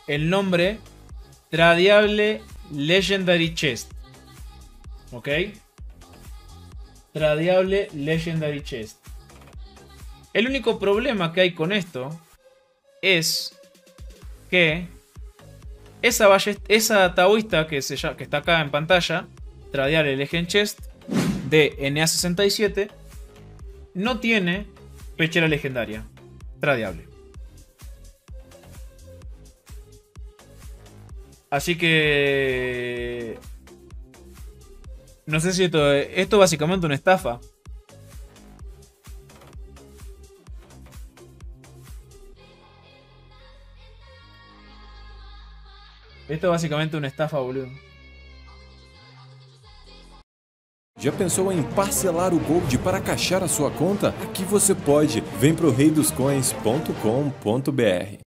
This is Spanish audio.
el nombre Tradeable Legendary Chest. ¿Ok? Tradeable Legendary Chest. El único problema que hay con esto es que esa taoísta que está acá en pantalla, Tradeable Legend Chest de NA67, no tiene pechera legendaria tradeable. Así que no sé si esto básicamente una estafa. Esto é basicamente uma estafa, boludo. Já pensou em parcelar o Gold para caixar a sua conta? Aqui você pode. Vem pro reidoscoins.com.br.